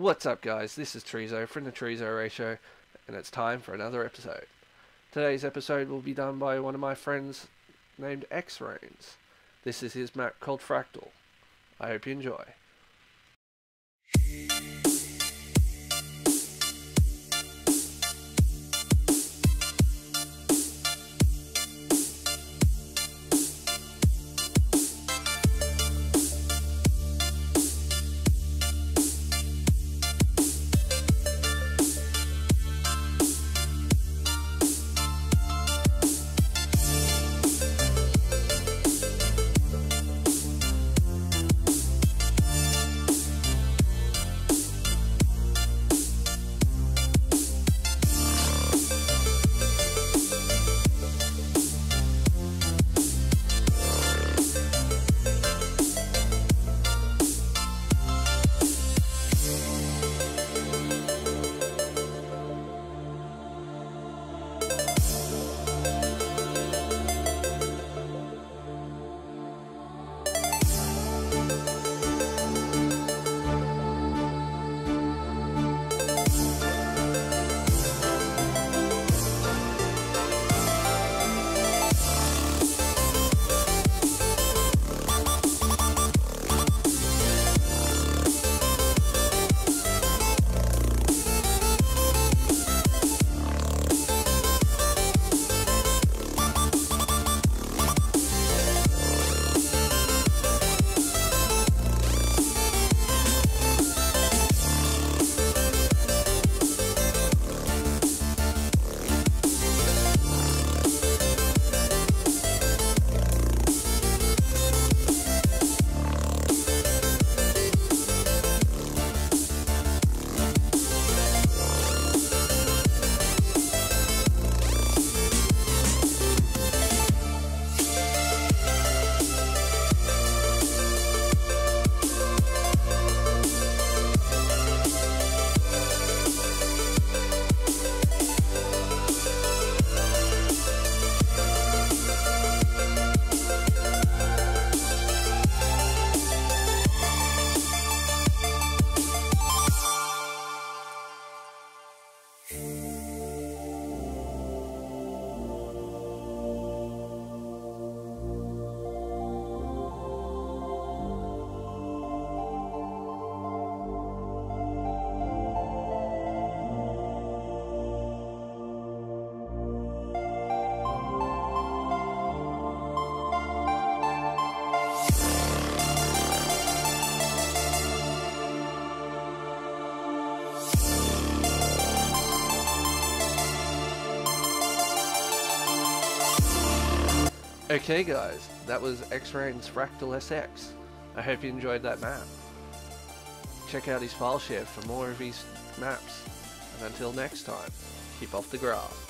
What's up guys, this is Treez0 from the Treez0 Ratio, and it's time for another episode. Today's episode will be done by one of my friends named X-Rains. This is his map called Fractal. I hope you enjoy. Okay guys, that was X-Rain's Fractal SX. I hope you enjoyed that map. Check out his file share for more of his maps. And until next time, keep off the grass.